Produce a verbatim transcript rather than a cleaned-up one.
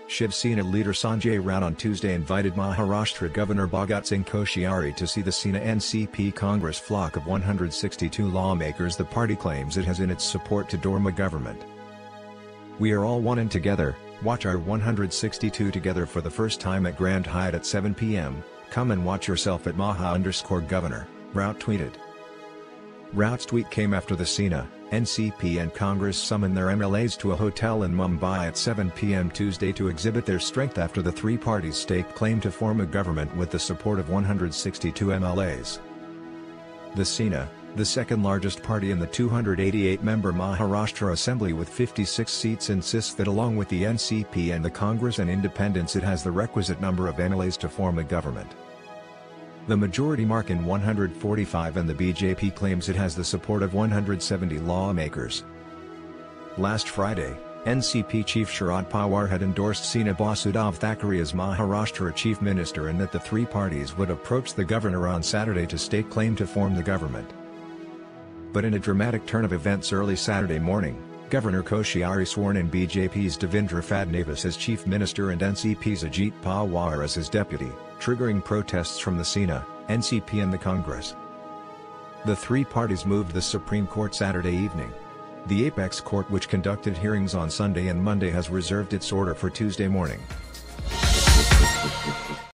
Shiv Sena leader Sanjay Raut on Tuesday invited Maharashtra Governor Bhagat Singh Koshiyari to see the Sena-N C P-Congress flock of one hundred sixty-two lawmakers the party claims it has in its support to Dorma government. "We are all one and together, watch our one hundred sixty-two together for the first time at Grand Hyatt at seven p m, come and watch yourself at Maha underscore Governor," Raut tweeted. Raut's tweet came after the Sena, N C P and Congress summoned their M L As to a hotel in Mumbai at seven p m Tuesday to exhibit their strength after the three parties staked claim to form a government with the support of one hundred sixty-two M L As. The Sena, the second largest party in the two hundred eighty-eight member Maharashtra Assembly with fifty-six seats, insists that along with the N C P and the Congress and independents it has the requisite number of M L As to form a government. The majority mark in one hundred forty-five and the B J P claims it has the support of one hundred seventy lawmakers. Last Friday, N C P Chief Sharad Pawar had endorsed Sena boss Uddhav Thackeray as Maharashtra Chief Minister and that the three parties would approach the governor on Saturday to stake claim to form the government. But in a dramatic turn of events early Saturday morning, Governor Koshiyari sworn in B J P's Devendra Fadnavis as Chief Minister and N C P's Ajit Pawar as his deputy, triggering protests from the Sena, N C P and the Congress. The three parties moved the Supreme Court Saturday evening. The apex court, which conducted hearings on Sunday and Monday, has reserved its order for Tuesday morning.